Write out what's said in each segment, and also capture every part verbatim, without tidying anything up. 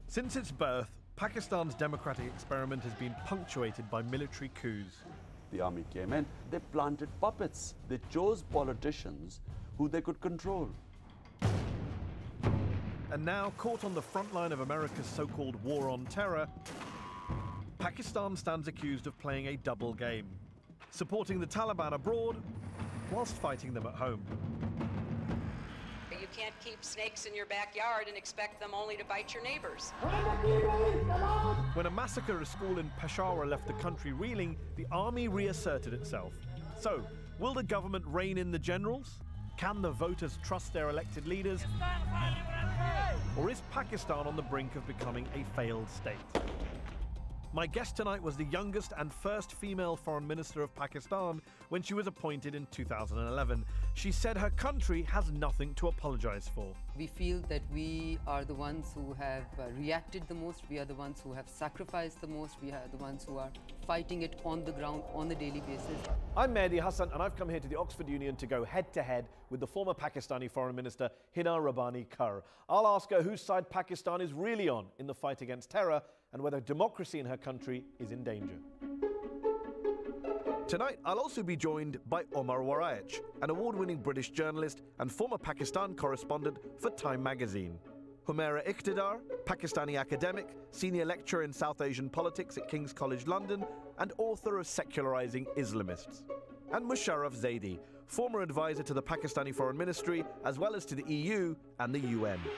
Since its birth, Pakistan's democratic experiment has been punctuated by military coups. The army came in, they planted puppets. They chose politicians who they could control. And now, caught on the front line of America's so-called war on terror, Pakistan stands accused of playing a double game, supporting the Taliban abroad whilst fighting them at home. You can't keep snakes in your backyard and expect them only to bite your neighbors. When a massacre at a school in Peshawar left the country reeling, the army reasserted itself. So, will the government rein in the generals? Can the voters trust their elected leaders? Or is Pakistan on the brink of becoming a failed state? My guest tonight was the youngest and first female foreign minister of Pakistan when she was appointed in two thousand eleven. She said her country has nothing to apologize for. We feel that we are the ones who have uh, reacted the most, we are the ones who have sacrificed the most, we are the ones who are fighting it on the ground on a daily basis. I'm Mehdi Hasan and I've come here to the Oxford Union to go head-to-head with the former Pakistani Foreign Minister Hina Rabbani Khar. I'll ask her whose side Pakistan is really on in the fight against terror and whether democracy in her country is in danger. Tonight, I'll also be joined by Omar Waraich, an award-winning British journalist and former Pakistan correspondent for Time magazine. Humeira Iqtidar, Pakistani academic, senior lecturer in South Asian politics at King's College London, and author of Secularising, Islamists. And Mosharraf Zaidi, former advisor to the Pakistani Foreign Ministry, as well as to the E U and the U N.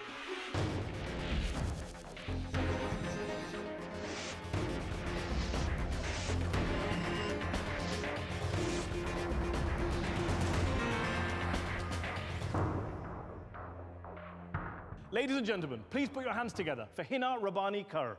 Ladies and gentlemen, please put your hands together for Hina Rabbani Khar.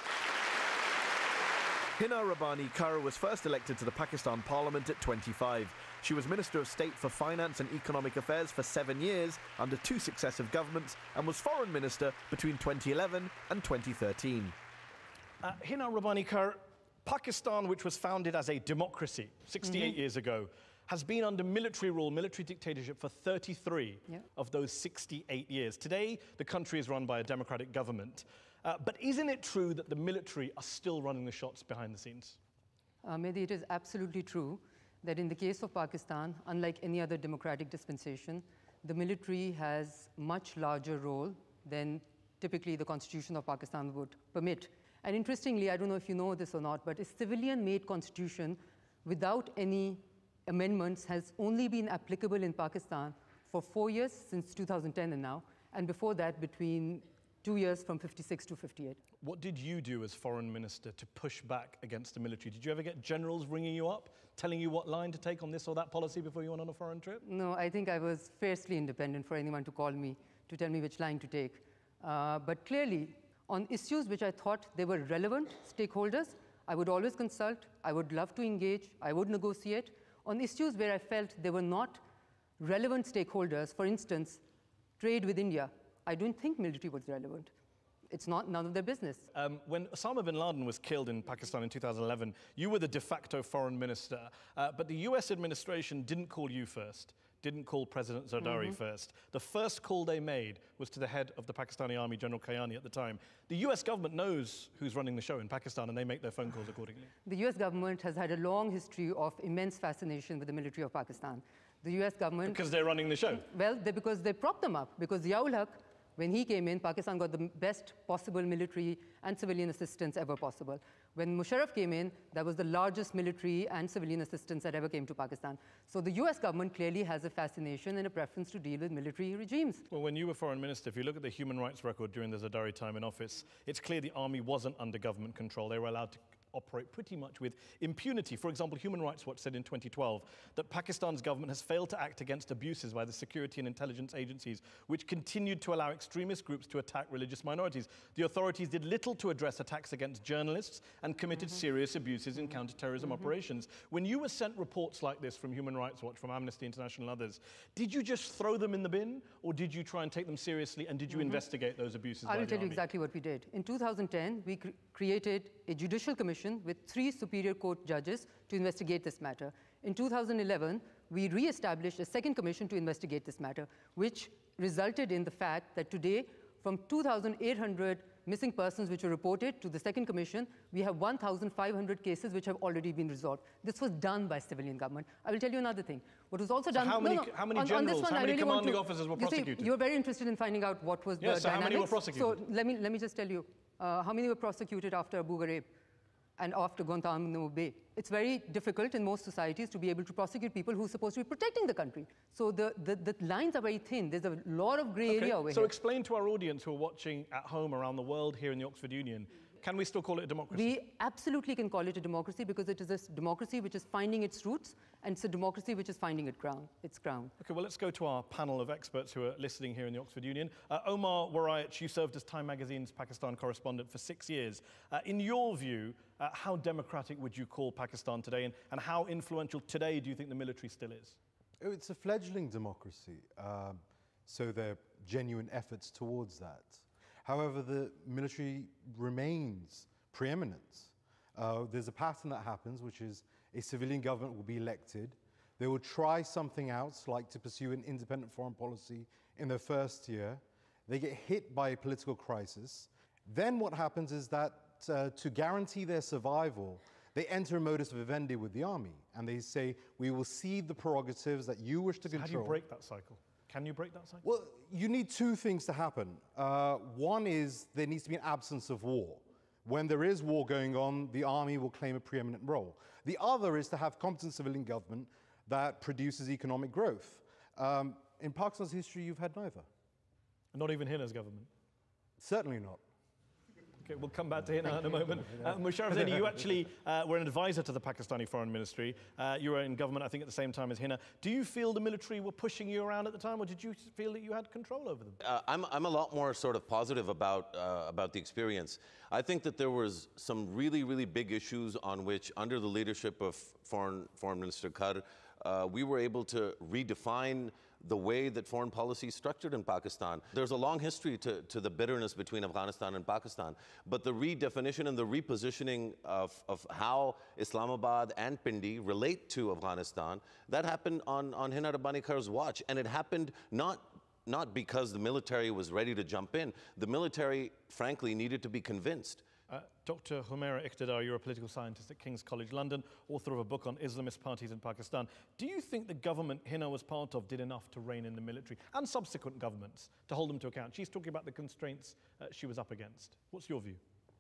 Hina Rabbani Khar was first elected to the Pakistan Parliament at twenty-five. She was Minister of State for Finance and Economic Affairs for seven years under two successive governments and was Foreign Minister between twenty eleven and twenty thirteen. Uh, Hina Rabbani Khar, Pakistan, which was founded as a democracy sixty-eight mm-hmm. years ago, has been under military rule, military dictatorship for thirty-three yeah. of those sixty-eight years. Today, the country is run by a democratic government. Uh, but isn't it true that the military are still running the shots behind the scenes? Uh, Mehdi, it is absolutely true that in the case of Pakistan, unlike any other democratic dispensation, the military has much larger role than typically the Constitution of Pakistan would permit. And interestingly, I don't know if you know this or not, but a civilian-made constitution without any amendments has only been applicable in Pakistan for four years, since two thousand ten and now, and before that between two years from fifty-six to fifty-eight. What did you do as foreign minister to push back against the military? Did you ever get generals ringing you up, telling you what line to take on this or that policy before you went on a foreign trip? No, I think I was fiercely independent for anyone to call me to tell me which line to take. Uh, but clearly, on issues which I thought they were relevant stakeholders, I would always consult, I would love to engage, I would negotiate. On issues where I felt they were not relevant stakeholders, for instance, trade with India, I don't think military was relevant. It's not none of their business. Um, when Osama bin Laden was killed in Pakistan in two thousand eleven, you were the de facto foreign minister, uh, but the U S administration didn't call you first, didn't call President Zardari mm-hmm. first. The first call they made was to the head of the Pakistani army, General Kayani, at the time. The U S government knows who's running the show in Pakistan, and they make their phone calls accordingly. The U S government has had a long history of immense fascination with the military of Pakistan. The U S government... Because they're running the show? Well, they, because they propped them up. Because Ziaul Haq, when he came in, Pakistan got the best possible military and civilian assistance ever possible. When Mosharraf came in, that was the largest military and civilian assistance that ever came to Pakistan. So the U S government clearly has a fascination and a preference to deal with military regimes. Well, when you were foreign minister, if you look at the human rights record during the Zardari time in office, it's clear the army wasn't under government control. They were allowed to operate pretty much with impunity. For example, Human Rights Watch said in twenty twelve that Pakistan's government has failed to act against abuses by the security and intelligence agencies, which continued to allow extremist groups to attack religious minorities. The authorities did little to address attacks against journalists and committed mm-hmm. serious abuses in counter-terrorism mm-hmm. operations. When you were sent reports like this from Human Rights Watch, from Amnesty International and others, did you just throw them in the bin, or did you try and take them seriously, and did you mm-hmm. investigate those abuses by the army? I will tell you exactly what we did. In two thousand ten, we cr created a judicial commission with three superior court judges to investigate this matter. In two thousand eleven, we re-established a second commission to investigate this matter, which resulted in the fact that today, from two thousand eight hundred missing persons which were reported to the second commission, we have one thousand five hundred cases which have already been resolved. This was done by civilian government. I will tell you another thing. What was also so done... How many, no, no, how many on, generals, on one, how many really commanding to, officers were you prosecuted? See, you're very interested in finding out what was yes, the so dynamics. how many were prosecuted? So let me, let me just tell you, uh, how many were prosecuted after Abu Ghraib and after Guantanamo Bay? It's very difficult in most societies to be able to prosecute people who are supposed to be protecting the country. So the, the, the lines are very thin. There's a lot of grey okay. area over so here. So explain to our audience who are watching at home around the world here in the Oxford Union, can we still call it a democracy? We absolutely can call it a democracy because it is a democracy which is finding its roots, and it's a democracy which is finding its ground. Its ground. Okay, well, let's go to our panel of experts who are listening here in the Oxford Union. Uh, Omar Waraich, you served as Time Magazine's Pakistan correspondent for six years. Uh, in your view, uh, how democratic would you call Pakistan today, and, and how influential today do you think the military still is? Oh, it's a fledgling democracy, um, so there are genuine efforts towards that. However, the military remains preeminent. Uh, there's a pattern that happens, which is a civilian government will be elected. They will try something else, like to pursue an independent foreign policy in their first year. They get hit by a political crisis. Then what happens is that uh, to guarantee their survival, they enter a modus vivendi with the army, and they say, we will cede the prerogatives that you wish to so control. How do you break that cycle? Can you break that cycle? Well, you need two things to happen. Uh, one is there needs to be an absence of war. When there is war going on, the army will claim a preeminent role. The other is to have competent civilian government that produces economic growth. Um, in Pakistan's history, you've had neither. Not even Hina's government? Certainly not. Okay, we'll come back to Hina in a moment. Uh, Mosharraf Zaidi, you actually uh, were an advisor to the Pakistani Foreign Ministry. Uh, you were in government, I think, at the same time as Hina. Do you feel the military were pushing you around at the time, or did you feel that you had control over them? Uh, I'm, I'm a lot more sort of positive about, uh, about the experience. I think that there was some really, really big issues on which, under the leadership of Foreign, Foreign Minister Khar, uh, we were able to redefine the way that foreign policy is structured in Pakistan. There's a long history to, to the bitterness between Afghanistan and Pakistan, but the redefinition and the repositioning of, of how Islamabad and Pindi relate to Afghanistan, that happened on, on Hina Rabbani Khar's watch, and it happened not not because the military was ready to jump in. The military, frankly, needed to be convinced. Uh, Doctor Humeira Iqtidar, you're a political scientist at King's College London, author of a book on Islamist parties in Pakistan. Do you think the government Hina was part of did enough to rein in the military, and subsequent governments, to hold them to account? She's talking about the constraints uh, she was up against. What's your view?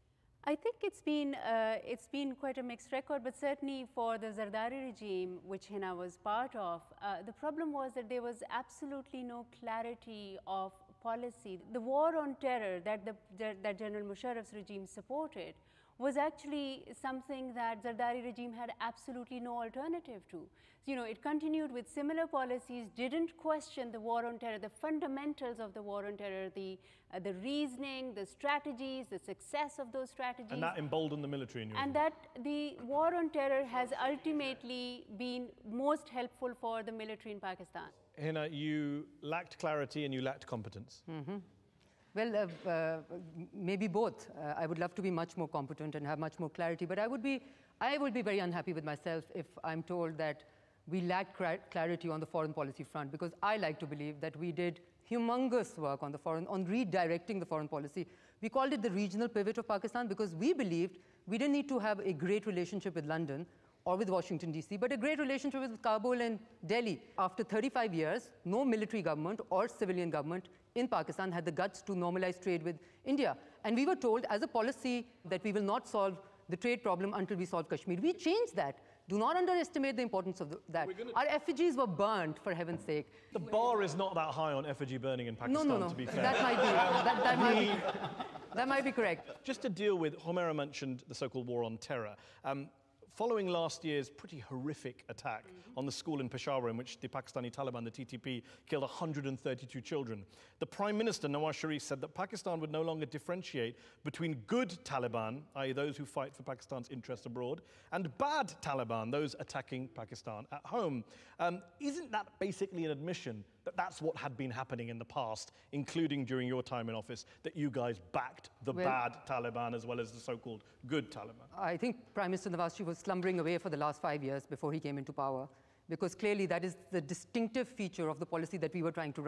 I think it's been, uh, it's been quite a mixed record, but certainly for the Zardari regime, which Hina was part of, uh, the problem was that there was absolutely no clarity of policy. The war on terror that, the, that General Mosharraf's regime supported was actually something that Zardari regime had absolutely no alternative to. So, you know, it continued with similar policies, didn't question the war on terror, the fundamentals of the war on terror, the, uh, the reasoning, the strategies, the success of those strategies. And that emboldened the military in your And view? that the war on terror has ultimately been most helpful for the military in Pakistan. Hina, you lacked clarity and you lacked competence. Mm-hmm. Well, uh, uh, maybe both. Uh, I would love to be much more competent and have much more clarity, but I would be, I would be very unhappy with myself if I'm told that we lacked clarity on the foreign policy front, because I like to believe that we did humongous work on the foreign, on redirecting the foreign policy. We called it the regional pivot of Pakistan because we believed we didn't need to have a great relationship with London or with Washington, D C, but a great relationship with Kabul and Delhi. After thirty-five years, no military government or civilian government in Pakistan had the guts to normalize trade with India. And we were told as a policy that we will not solve the trade problem until we solve Kashmir. We changed that. Do not underestimate the importance of the, that. Our effigies were burned, for heaven's sake. The bar is not that high on effigy burning in Pakistan, no, no, no. to be fair. That might be, that, that, might be, that might be correct. Just to deal with, Humeira mentioned the so-called war on terror. Um, Following last year's pretty horrific attack mm-hmm. on the school in Peshawar, in which the Pakistani Taliban, the T T P, killed one hundred thirty-two children, the Prime Minister, Nawaz Sharif, said that Pakistan would no longer differentiate between good Taliban, that is those who fight for Pakistan's interests abroad, and bad Taliban, those attacking Pakistan at home. Um, isn't that basically an admission that that's what had been happening in the past, including during your time in office, that you guys backed the well, bad Taliban as well as the so-called good Taliban? I think Prime Minister Nawaz Sharif was slumbering away for the last five years before he came into power, because clearly that is the distinctive feature of the policy that we were trying to run.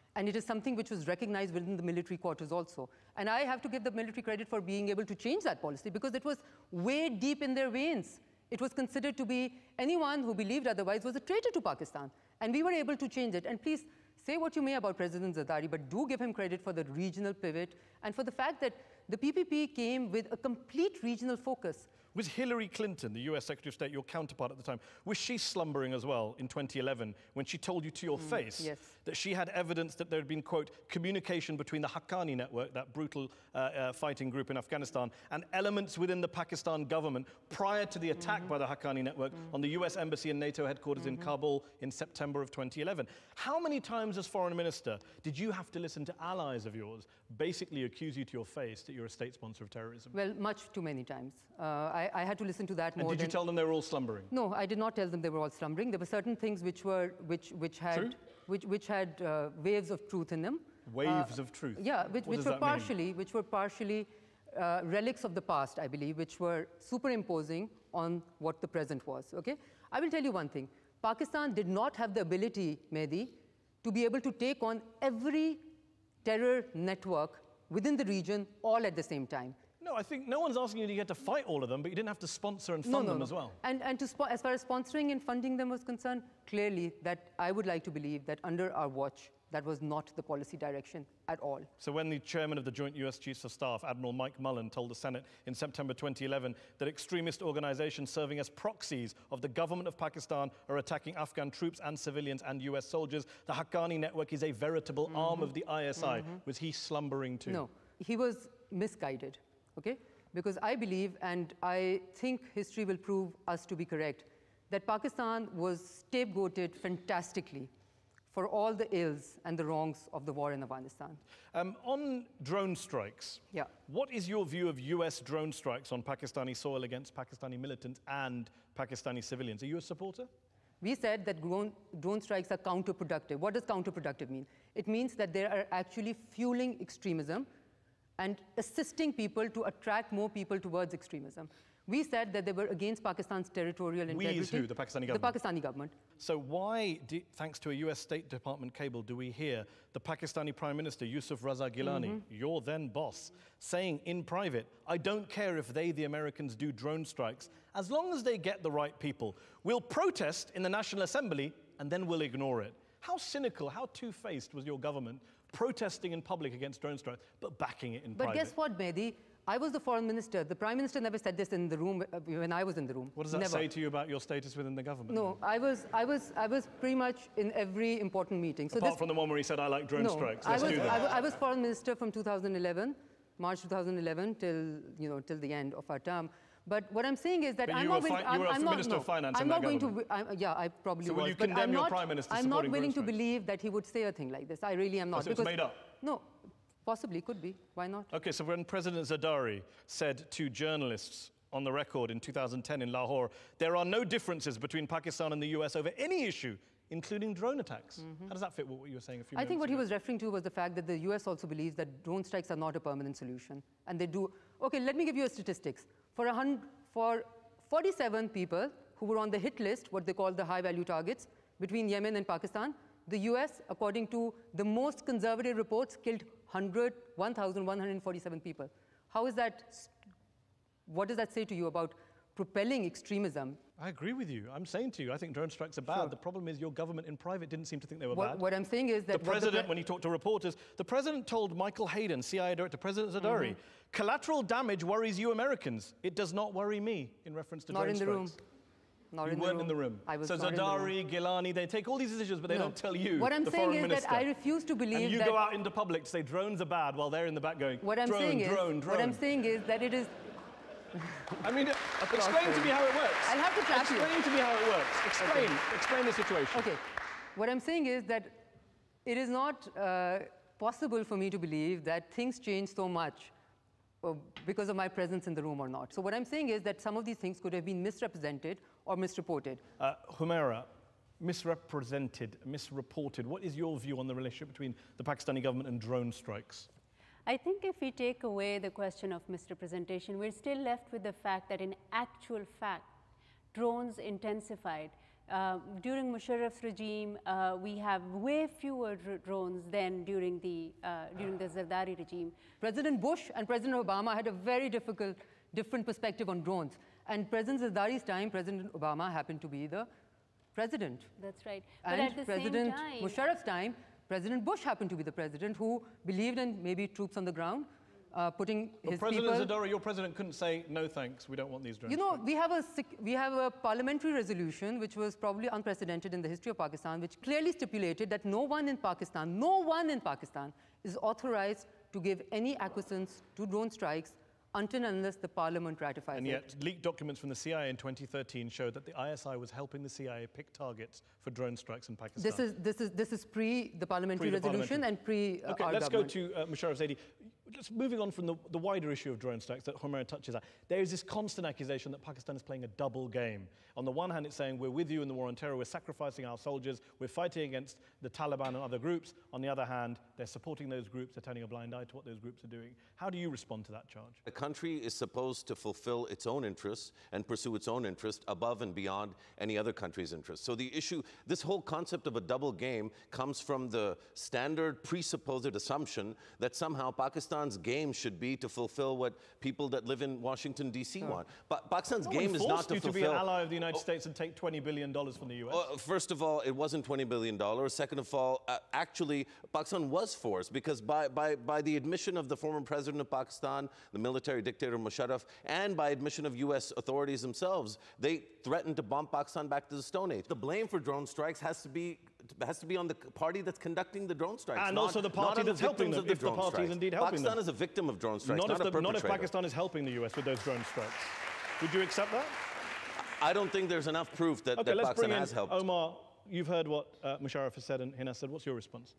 And it is something which was recognized within the military quarters also. And I have to give the military credit for being able to change that policy because it was way deep in their veins. It was considered to be anyone who believed otherwise was a traitor to Pakistan. And we were able to change it. And please say what you may about President Zardari, but do give him credit for the regional pivot and for the fact that the P P P came with a complete regional focus. Was Hillary Clinton, the U S Secretary of State, your counterpart at the time, was she slumbering as well in twenty eleven when she told you to your mm, face yes. that she had evidence that there had been, quote, communication between the Haqqani network, that brutal uh, uh, fighting group in Afghanistan, and elements within the Pakistan government prior to the attack mm-hmm. by the Haqqani network mm-hmm. on the U S Embassy and NATO headquarters mm-hmm. in Kabul in September of twenty eleven. How many times as Foreign Minister did you have to listen to allies of yours basically accuse you to your face that you're a state sponsor of terrorism? Well, much too many times. Uh, I, I had to listen to that more. And did you tell them they were all slumbering? No, I did not tell them they were all slumbering. There were certain things which were which which had True? which which had uh, waves of truth in them. Waves uh, of truth. Yeah, which, which were partially mean? which were partially uh, relics of the past, I believe, which were superimposing on what the present was. Okay, I will tell you one thing. Pakistan did not have the ability, Mehdi, to be able to take on every terror network within the region all at the same time. No, I think no one's asking you to get to fight all of them, but you didn't have to sponsor and fund no, no, them no. as well. And, and to as far as sponsoring and funding them was concerned, clearly that I would like to believe that under our watch, that was not the policy direction at all. So when the chairman of the Joint U S Chiefs of Staff, Admiral Mike Mullen, told the Senate in September twenty eleven that extremist organizations serving as proxies of the government of Pakistan are attacking Afghan troops and civilians and U S soldiers, the Haqqani network is a veritable mm-hmm. arm of the I S I. Mm-hmm. Was he slumbering too? No, he was misguided, okay? Because I believe, and I think history will prove us to be correct, that Pakistan was scapegoated fantastically for all the ills and the wrongs of the war in Afghanistan. Um, on drone strikes, yeah. what is your view of U S drone strikes on Pakistani soil against Pakistani militants and Pakistani civilians? Are you a supporter? We said that drone, drone strikes are counterproductive. What does counterproductive mean? It means that they are actually fueling extremism and assisting people to attract more people towards extremism. We said that they were against Pakistan's territorial integrity. We is who? The Pakistani government? The Pakistani government. So why, do, thanks to a U S State Department cable, do we hear the Pakistani Prime Minister, Yusuf Raza Gilani, mm-hmm. your then boss, saying in private, I don't care if they, the Americans, do drone strikes, as long as they get the right people. We'll protest in the National Assembly and then we'll ignore it. How cynical, how two-faced was your government protesting in public against drone strikes, but backing it in but private? But guess what, Mehdi? I was the foreign minister. The prime minister never said this in the room uh, when I was in the room. What does that never. say to you about your status within the government? No, I was, I was, I was pretty much in every important meeting. So Apart this, from the one where he said, I like drone no, strikes. I Let's was, do that. I, I was foreign minister from two thousand eleven, March two thousand eleven, till, you know, till the end of our term. But what I'm saying is that but I'm you not were willing. you were I'm, a I'm minister not, of finance I'm in not that going government. to. I'm, yeah, I probably so was. will you but condemn I'm your not, prime minister I'm supporting not willing drone to strikes? believe that he would say a thing like this. I really am not. Oh, so it's made up? No, possibly could be. Why not? Okay, so when President Zardari said to journalists on the record in two thousand ten in Lahore, there are no differences between Pakistan and the U S over any issue, including drone attacks. Mm-hmm. How does that fit with what you were saying a few I minutes think what ago? he was referring to was the fact that the U S also believes that drone strikes are not a permanent solution. And they do. Okay, let me give you a statistics. For, a hundred, for forty-seven people who were on the hit list, what they call the high-value targets, between Yemen and Pakistan, the U S, according to the most conservative reports, killed one thousand one hundred forty-seven people. How is that? What does that say to you about propelling extremism? I agree with you. I'm saying to you, I think drone strikes are bad. Sure. The problem is your government in private didn't seem to think they were what, bad. What I'm saying is that the president, the pre when he talked to reporters, the president told Michael Hayden, C I A director, President Zardari, mm-hmm. collateral damage worries you Americans. It does not worry me, in reference to not drone in the strikes. room. Not you in weren't the in the room. I was so not Zardari, in the room. Gilani, they take all these decisions, but they no. don't tell you, what I'm the saying foreign is minister. that I refuse to believe and you that go out into public to say drones are bad while they're in the back going, what I'm drone, saying drone, is, drone. What I'm saying is that it is... I mean, explain to me how it works. I'll have to trap Explain you. to me how it works. Explain. Okay. Explain the situation. Okay. What I'm saying is that it is not uh, possible for me to believe that things change so much uh, because of my presence in the room or not. So what I'm saying is that some of these things could have been misrepresented or misreported. Uh, Humeira, misrepresented, misreported. What is your view on the relationship between the Pakistani government and drone strikes? I think if we take away the question of misrepresentation, we're still left with the fact that in actual fact, drones intensified. Uh, during Mosharraf's regime, uh, we have way fewer drones than during the, uh, during the Zardari regime. President Bush and President Obama had a very difficult, different perspective on drones. And President Zardari's time, President Obama happened to be the president. That's right. But And at the President same time, Musharraf's time, President Bush happened to be the president who believed in maybe troops on the ground, uh, putting but his President people... Zadora, your president couldn't say, no thanks, we don't want these drones. You know, we have, a, we have a parliamentary resolution which was probably unprecedented in the history of Pakistan, which clearly stipulated that no one in Pakistan, no one in Pakistan is authorized to give any acquiescence to drone strikes until and unless the parliament ratifies And it. yet, leaked documents from the C I A in twenty thirteen showed that the I S I was helping the C I A pick targets for drone strikes in Pakistan. This is, this is, this is pre the parliamentary Pre the resolution parliamentary. and pre uh, Okay, our let's government. go to uh, Mosharraf Zaidi. Just moving on from the, the wider issue of drone strikes that Humeira touches on, there is this constant accusation that Pakistan is playing a double game. On the one hand, it's saying we're with you in the war on terror, we're sacrificing our soldiers, we're fighting against the Taliban and other groups. On the other hand, they're supporting those groups, they're turning a blind eye to what those groups are doing. How do you respond to that charge? A country is supposed to fulfill its own interests and pursue its own interest above and beyond any other country's interests. So the issue, this whole concept of a double game comes from the standard presupposed assumption that somehow Pakistan's game should be to fulfill what people that live in Washington, D C want. But Pakistan's No game one is not forced to you fulfill... to be an ally of the United States and take twenty billion dollars from the U S. Uh, first of all, it wasn't twenty billion dollars. Second of all, uh, actually, Pakistan was forced because by, by, by the admission of the former president of Pakistan, the military dictator Mosharraf, and by admission of U S authorities themselves, they threatened to bomb Pakistan back to the Stone Age. The blame for drone strikes has to be has to be on the party that's conducting the drone strikes. And not, also the party not that's the helping them, of the if the drone party strikes. is indeed helping Pakistan them. is a victim of drone strikes, Not, not, if, a the, not if perpetrator. Pakistan is helping the U S with those drone strikes. Would you accept that? I don't think there's enough proof that, Okay, that let's Pakistan bring in has helped. Omar. You've heard what uh, Mosharraf has said and Hina said. What's your response?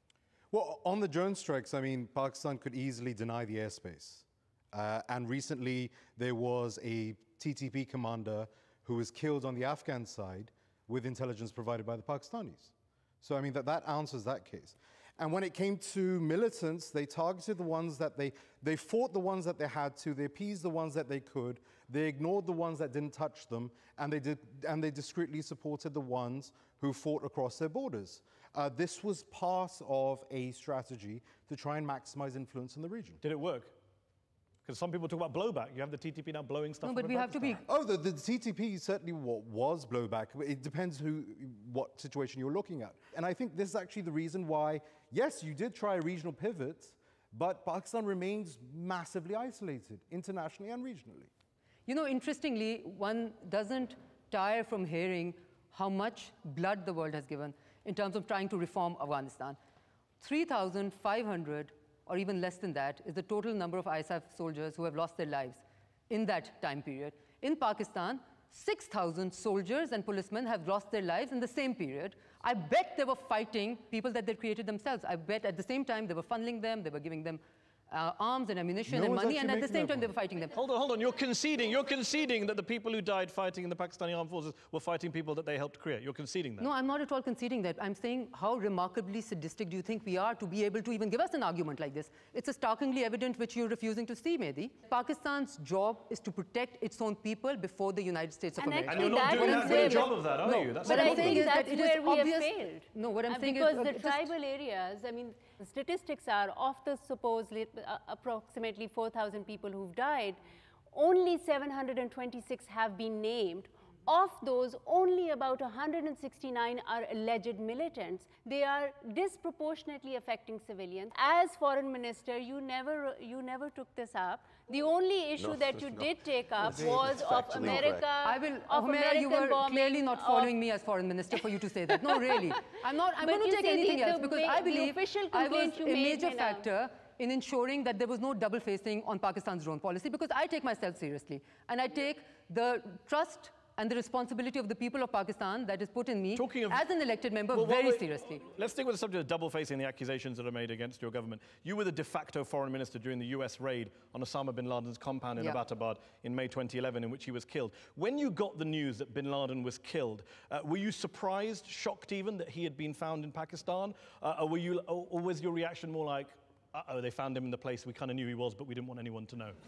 Well, on the drone strikes, I mean, Pakistan could easily deny the airspace. Uh, and recently, there was a T T P commander who was killed on the Afghan side with intelligence provided by the Pakistanis. So, I mean, that, that answers that case. And when it came to militants, they targeted the ones that they, they fought the ones that they had to, they appeased the ones that they could, they ignored the ones that didn't touch them, and they, did, and they discreetly supported the ones who fought across their borders. Uh, this was part of a strategy to try and maximize influence in the region. Did it work? Because some people talk about blowback. You have the T T P now blowing stuff No, up but in we have to be... Oh, the, the T T P certainly what was blowback. It depends who, what situation you're looking at. And I think this is actually the reason why, yes, you did try a regional pivot, but Pakistan remains massively isolated, internationally and regionally. You know, interestingly, one doesn't tire from hearing how much blood the world has given in terms of trying to reform Afghanistan. three thousand five hundred, or even less than that, is the total number of I S A F soldiers who have lost their lives in that time period. In Pakistan, six thousand soldiers and policemen have lost their lives in the same period. I bet they were fighting people that they created themselves. I bet at the same time they were funneling them, they were giving them Uh, arms and ammunition No and one's money, and actually at the making same that time they point. were fighting them. Hold on, hold on. You're conceding. You're conceding that the people who died fighting in the Pakistani armed forces were fighting people that they helped create. You're conceding that. No, I'm not at all conceding that. I'm saying how remarkably sadistic do you think we are to be able to even give us an argument like this? It's a starkly evident which you're refusing to see, Mehdi. Pakistan's job is to protect its own people before the United States of And America. And you're not That doing is that good a where- job of that, are No, you? That's but the But I I'm problem. saying think is that that's it is where we obvious- have failed. No, what I'm Uh, saying is, because uh, the just- tribal areas, I mean, the statistics are of the supposedly uh, approximately four thousand people who've died, only seven hundred twenty-six have been named. Of those, only about one hundred sixty-nine are alleged militants. They are disproportionately affecting civilians. As foreign minister, you never, you never took this up. The only issue No, that you no. did take up It's was of factually America, I will, of Humeira, American you were bombing, clearly not of- following me as foreign minister for you to say that. No, really. I'm not, I'm But going to you take see, the- anything else the because ma- I the believe official I was complaint you a made, major Hina. factor in ensuring that there was no double facing on Pakistan's drone policy, because I take myself seriously. And I take the trust and the responsibility of the people of Pakistan that is put in me Talking of- as an elected member Well, very well, wait, seriously. Let's stick with the subject of double-facing, the accusations that are made against your government. You were the de facto foreign minister during the U S raid on Osama bin Laden's compound in Yeah. Abbottabad in May twenty eleven, in which he was killed. When you got the news that bin Laden was killed, uh, were you surprised, shocked even, that he had been found in Pakistan? Uh, or, were you, or, or was your reaction more like, uh-oh, they found him in the place we kind of knew he was, but we didn't want anyone to know?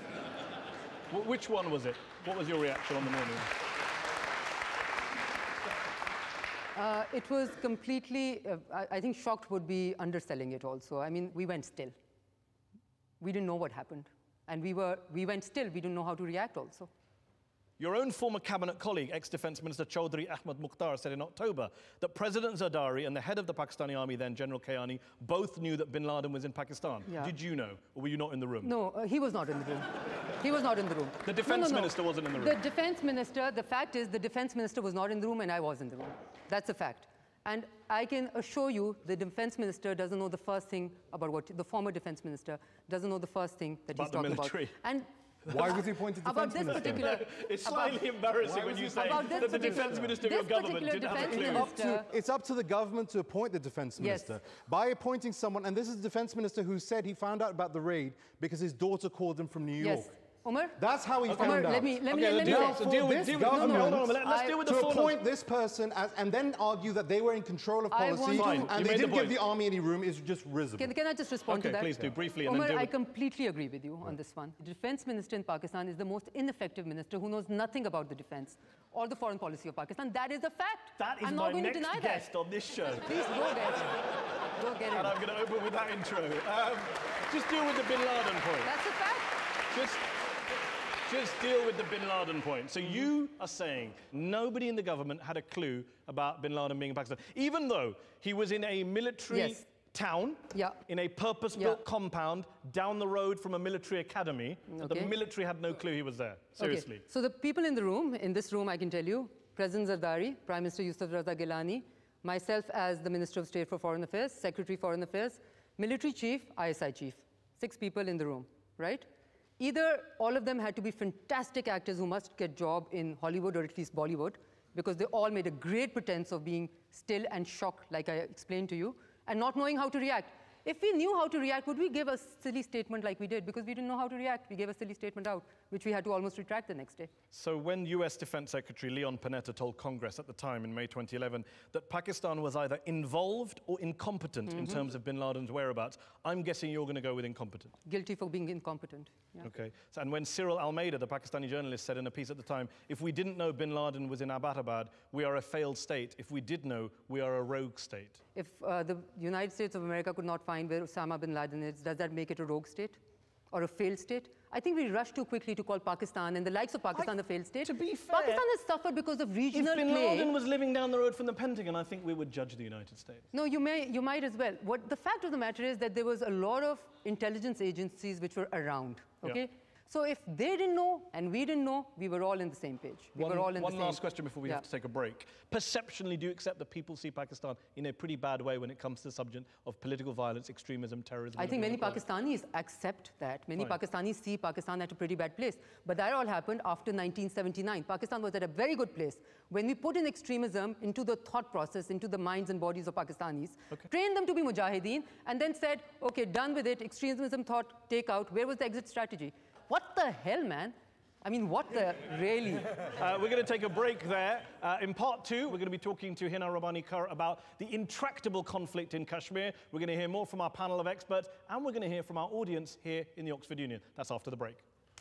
Wh- Which one was it? What was your reaction on the morning? Uh, it was completely, uh, I, I think shocked would be underselling it also. I mean, we went still. We didn't know what happened. And we, were, we went still. We didn't know how to react also. Your own former cabinet colleague, ex-defense minister Chaudhry Ahmad Mukhtar, said in October that President Zardari and the head of the Pakistani army then, General Kayani, both knew that bin Laden was in Pakistan. Yeah. Did you know, or were you not in the room? No, uh, he was not in the room. He was not in the room. The defense no, no, no. minister wasn't in the room. The defense minister, the fact is the defense minister was not in the room and I was in the room. That's a fact. And I can assure you the defense minister doesn't know the first thing about what, the former defense minister doesn't know the first thing that about he's talking military. about. And Why was he appointed about defense this minister? particular, It's slightly about, embarrassing when you say About this that the defense minister of your this government particular didn't have a defense clue. minister- Up to, it's up to the government to appoint the defense minister. Yes. By appointing someone, and this is the defense minister who said he found out about the raid because his daughter called him from New York. yes. Omar? That's how he Okay. found Omar, out. let me, let me, Okay, let me deal, say- Now, so for deal with, this deal with, government, hold on, hold on, let's I- deal with the to full appoint this person as, and then argue that they were in control of I policy want to- Fine, you and they made the didn't give point. the army any room is just risible. Can, can I just respond Okay, to that? please do, briefly, and then Omar, deal I with- completely agree with you on this one. The defense minister in Pakistan is the most ineffective minister who knows nothing about the defense or the foreign policy of Pakistan. That is a fact. That is I'm my not going next to deny guest that. on this show. Please go get it. Go get And it. I'm going to open with that intro. Um, just deal with the bin Laden point. That's a fact. Just, just deal with the bin Laden point. So you are saying nobody in the government had a clue about bin Laden being in Pakistan, even though he was in a military Yes. town, Yeah. in a purpose-built Yeah. compound down the road from a military academy. but The Okay. military had no clue he was there. Seriously. Okay. So the people in the room, in this room, I can tell you, President Zardari, Prime Minister Yusuf Raza Gilani, myself as the Minister of State for Foreign Affairs, Secretary Foreign Affairs, Military Chief, I S I Chief. Six people in the room, right? Either all of them had to be fantastic actors who must get job in Hollywood or at least Bollywood, because they all made a great pretense of being still and shocked, like I explained to you, and not knowing how to react. If we knew how to react, would we give a silly statement like we did? Because we didn't know how to react. We gave a silly statement out, which we had to almost retract the next day. So when U S Defense Secretary Leon Panetta told Congress at the time in May twenty eleven that Pakistan was either involved or incompetent in terms of bin Laden's whereabouts, I'm guessing you're going to go with incompetent. Guilty for being incompetent. Yeah. Okay. So, and when Cyril Almeida, the Pakistani journalist, said in a piece at the time, if we didn't know bin Laden was in Abbottabad, we are a failed state. If we did know, we are a rogue state. If uh, the United States of America could not find where Osama bin Laden is, does that make it a rogue state or a failed state? I think we rushed too quickly to call Pakistan and the likes of Pakistan I- a failed state. to be fair, Pakistan has suffered because of If regional bin play. Laden was living down the road from the Pentagon, I think we would judge the United States. No, you may, you might as well. What the fact of the matter is that there was a lot of intelligence agencies which were around. Yeah. Okay, so if they didn't know and we didn't know, we were all in the same page. We One, were all in one the same. last question before we Yeah. have to take a break. Perceptionally, do you accept that people see Pakistan in a pretty bad way when it comes to the subject of political violence, extremism, terrorism? I and think many everything like Pakistanis accept that. Many Fine. Pakistanis see Pakistan at a pretty bad place. But that all happened after nineteen seventy-nine. Pakistan was at a very good place. When we put in extremism into the thought process, into the minds and bodies of Pakistanis, Okay. trained them to be mujahideen, and then said, okay, done with it, extremism thought, take out. Where was the exit strategy? What the hell, man? I mean, what the, really? Uh, we're going to take a break there. Uh, in part two, we're going to be talking to Hina Rabbani Khar about the intractable conflict in Kashmir. We're going to hear more from our panel of experts, and we're going to hear from our audience here in the Oxford Union. That's after the break.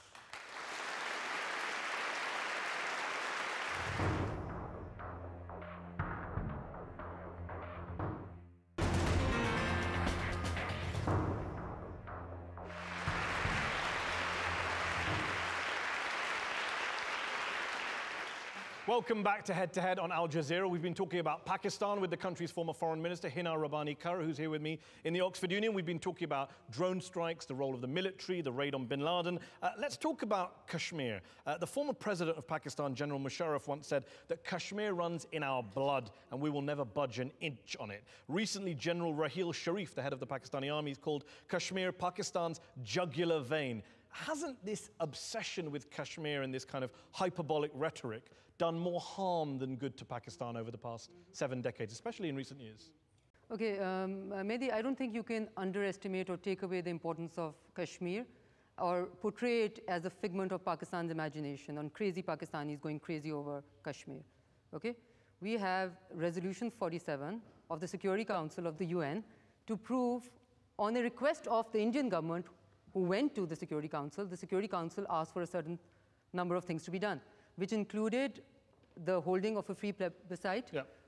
Welcome back to Head to Head on Al Jazeera. We've been talking about Pakistan with the country's former foreign minister, Hina Rabbani Khar, who's here with me in the Oxford Union. We've been talking about drone strikes, the role of the military, the raid on bin Laden. Uh, let's talk about Kashmir. Uh, the former president of Pakistan, General Mosharraf, once said that Kashmir runs in our blood and we will never budge an inch on it. Recently, General Raheel Sharif, the head of the Pakistani army, called Kashmir Pakistan's jugular vein. Hasn't this obsession with Kashmir and this kind of hyperbolic rhetoric done more harm than good to Pakistan over the past seven decades, especially in recent years? Okay, um, uh, Mehdi, I don't think you can underestimate or take away the importance of Kashmir or portray it as a figment of Pakistan's imagination on crazy Pakistanis going crazy over Kashmir. Okay? We have Resolution forty-seven of the Security Council of the U N to prove, on a request of the Indian government who went to the Security Council, the Security Council asked for a certain number of things to be done, which included the holding of a free plebiscite, Yeah.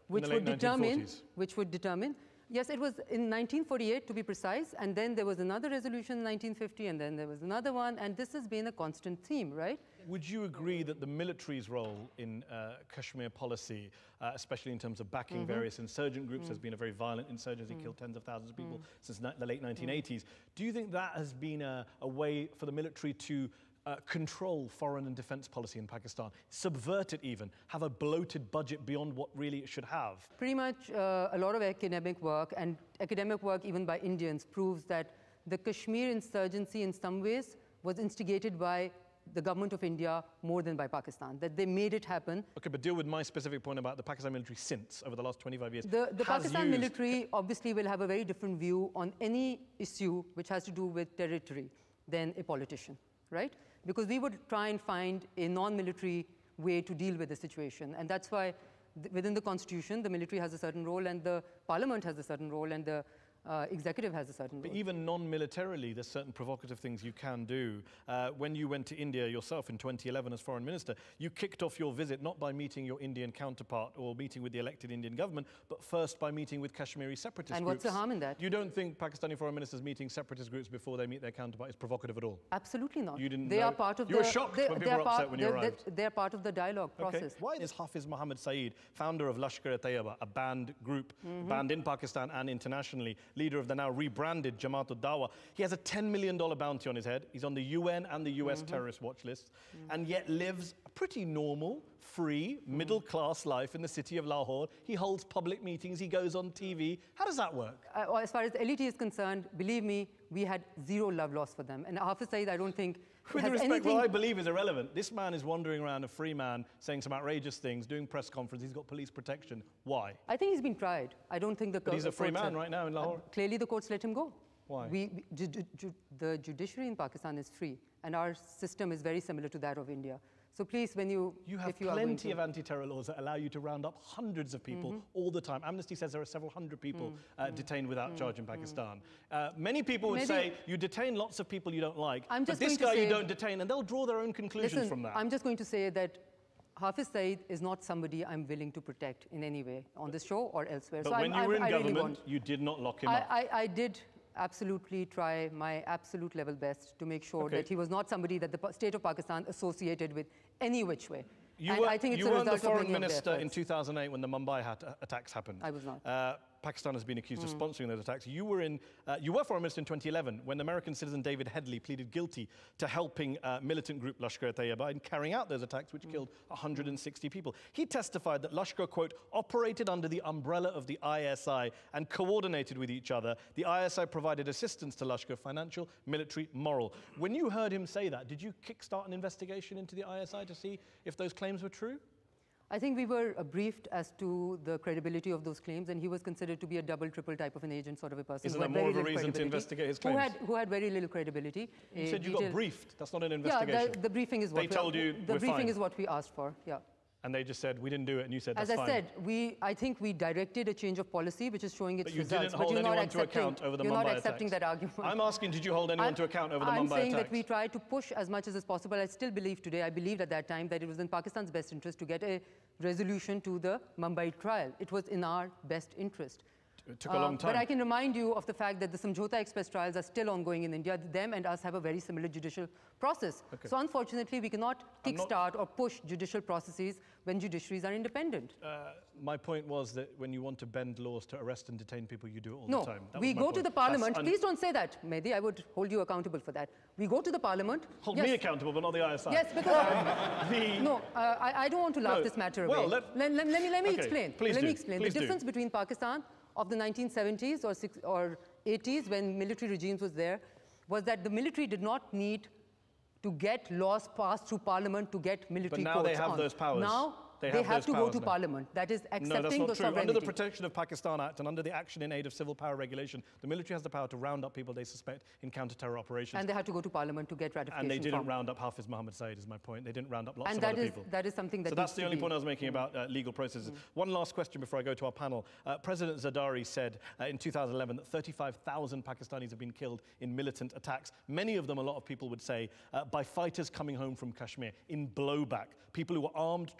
which in the would late determine, nineteen forties. which would determine, yes, it was in nineteen forty-eight to be precise, and then there was another resolution in nineteen fifty, and then there was another one, and this has been a constant theme, right? Would you agree that the military's role in uh, Kashmir policy, uh, especially in terms of backing mm-hmm. various insurgent groups, mm. has been a very violent insurgency, mm. killed tens of thousands of people mm. since the late nineteen eighties. Mm. Do you think that has been a, a way for the military to Uh, control foreign and defense policy in Pakistan, subvert it even, have a bloated budget beyond what really it should have? Pretty much uh, a lot of academic work, and academic work even by Indians, proves that the Kashmir insurgency in some ways was instigated by the government of India more than by Pakistan, that they made it happen. Okay, but deal with my specific point about the Pakistan military since, over the last twenty-five years. The, the Pakistan used... military obviously will have a very different view on any issue which has to do with territory than a politician, right? Because we would try and find a non-military way to deal with the situation. And that's why th within the constitution, the military has a certain role and the parliament has a certain role and the uh, executive has a certain but role. Even non-militarily, there's certain provocative things you can do. Uh, when you went to India yourself in twenty eleven as foreign minister, you kicked off your visit not by meeting your Indian counterpart or meeting with the elected Indian government, but first by meeting with Kashmiri separatist and groups. What's the harm in that? You don't think Pakistani foreign ministers meeting separatist groups before they meet their counterpart is provocative at all? Absolutely not. You didn't they know? are part of you the... were shocked they, when they people were upset part, when you arrived. They're, they're part of the dialogue process. Okay. Why is Hafiz Muhammad Saeed, founder of Lashkar-e-Taiba, a banned group, mm-hmm. banned in Pakistan and internationally, leader of the now rebranded Jamaat Dawa. He has a ten million dollar bounty on his head. He's on the U N and the U S mm-hmm. terrorist watch lists, mm-hmm. and yet lives a pretty normal, free, mm-hmm. middle-class life in the city of Lahore. He holds public meetings. He goes on T V. How does that work? Uh, as far as L E T is concerned, believe me, we had zero love lost for them. And Hafiz Saeed, I don't think With has respect, anything... what I believe is irrelevant. This man is wandering around a free man, saying some outrageous things, doing press conferences. He's got police protection. Why? I think he's been tried. I don't think the... But he's a free man right now in Lahore. Uh, clearly, the courts let him go. Why? We, we, ju ju the judiciary in Pakistan is free, and our system is very similar to that of India. So please, when you... You have if you plenty to, of anti-terror laws that allow you to round up hundreds of people mm-hmm. all the time. Amnesty says there are several hundred people mm-hmm. uh, detained without mm-hmm. charge in Pakistan. Uh, many people would Maybe, say you detain lots of people you don't like, I'm just but this going guy to say, you don't detain, and they'll draw their own conclusions listen, from that. I'm just going to say that Hafiz Saeed is not somebody I'm willing to protect in any way on this show or elsewhere. But so when I'm, you were I, in I government, really want, you did not lock him I, up. I, I did absolutely try my absolute level best to make sure okay. that he was not somebody that the state of Pakistan associated with any which way. You, and were, I think it's you a weren't the result of foreign many of minister their in efforts. two thousand eight when the Mumbai hat attacks happened. I was not. Uh, Pakistan has been accused mm. of sponsoring those attacks. You were in, uh, you were foreign minister in twenty eleven when American citizen David Headley pleaded guilty to helping uh, militant group Lashkar-e-Taiba in carrying out those attacks, which mm. killed one hundred sixty people. He testified that Lashkar, quote, operated under the umbrella of the I S I and coordinated with each other. The I S I provided assistance to Lashkar, financial, military, moral. When you heard him say that, did you kickstart an investigation into the I S I to see if those claims were true? I think we were uh, briefed as to the credibility of those claims, and he was considered to be a double, triple type of an agent, sort of a person. Isn't who that had more very of a little reason to investigate his claims? Who had, who had very little credibility. You said you got briefed. That's not an investigation. Yeah, the, the briefing is what they we, told you the we're briefing fine. is what we asked for. Yeah. And they just said, we didn't do it, and you said, that's As I fine. said, we, I think we directed a change of policy, which is showing its but you results. Didn't hold but you're anyone not accepting, to account over the you're Mumbai not accepting attacks. that argument. I'm asking, did you hold anyone I'm, to account over the I'm Mumbai saying attacks? that we tried to push as much as is possible. I still believe today, I believed at that time that it was in Pakistan's best interest to get a resolution to the Mumbai trial. It was in our best interest. It took a long time. Uh, but I can remind you of the fact that the Samjhota Express trials are still ongoing in India. Them and us have a very similar judicial process. Okay. So unfortunately, we cannot kickstart or push judicial processes when judiciaries are independent. Uh, my point was that when you want to bend laws to arrest and detain people, you do it all no, the time. That we was my go point. to the parliament. Please don't say that, Mehdi. I would hold you accountable for that. We go to the parliament. Hold yes. me accountable, but not the I S I. Yes, because um, the no, uh, I, I don't want to laugh no, this matter well, away. Let, let, let, let me let me okay, explain. Please let do. me explain Please the difference do. between Pakistan of the nineteen seventies or six, or eighties, when military regimes was there, was that the military did not need to get laws passed through parliament to get military But now courts they have on. those powers. Now They they have, have to go to now. parliament. That is accepting no, that's not the true. sovereignty. Under the Protection of Pakistan Act and under the Action in Aid of Civil Power Regulation, the military has the power to round up people they suspect in counter-terror operations. And they have to go to parliament to get ratification. And they didn't from. round up Hafiz Muhammad Saeed, is my point. They didn't round up lots and of that other is, people. that is something that So that's the only be. point I was making about uh, legal processes. Mm. One last question before I go to our panel. Uh, President Zardari said uh, in two thousand eleven that thirty-five thousand Pakistanis have been killed in militant attacks. Many of them, a lot of people would say, uh, by fighters coming home from Kashmir in blowback. People who were armed, trained,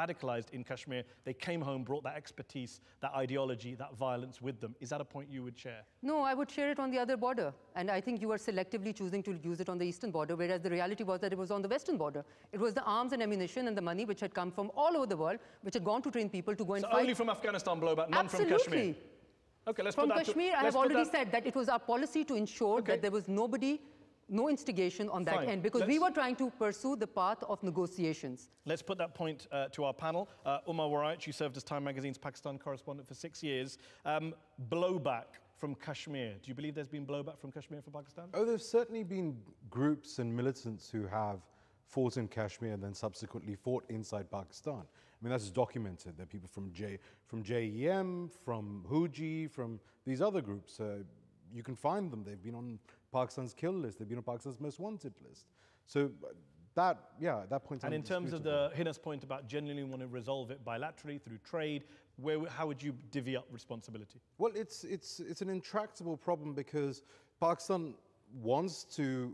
radicalized in Kashmir, they came home, brought that expertise, that ideology, that violence with them. Is that a point you would share? No, I would share it on the other border. And I think you were selectively choosing to use it on the eastern border, whereas the reality was that it was on the western border. It was the arms and ammunition and the money which had come from all over the world, which had gone to train people to go and so fight. Only from Afghanistan blowback, none Absolutely. from Kashmir? Okay, let's from put that Kashmir, to, I have already that, said that it was our policy to ensure okay. that there was nobody, no instigation on that Fine. end, because let's, we were trying to pursue the path of negotiations. Let's put that point uh, to our panel. Uh, Omar Waraich, you served as Time Magazine's Pakistan correspondent for six years. Um, blowback from Kashmir. Do you believe there's been blowback from Kashmir for Pakistan? Oh, there's certainly been groups and militants who have fought in Kashmir and then subsequently fought inside Pakistan. I mean, that's documented. There are people from J, from J E M, from Huji, from these other groups. Uh, you can find them. They've been on Pakistan's kill list. They've been on Pakistan's most wanted list. So that, yeah, that point. And in terms of the Hina's point about genuinely want to resolve it bilaterally through trade, where, how would you divvy up responsibility? Well, it's, it's, it's an intractable problem because Pakistan wants to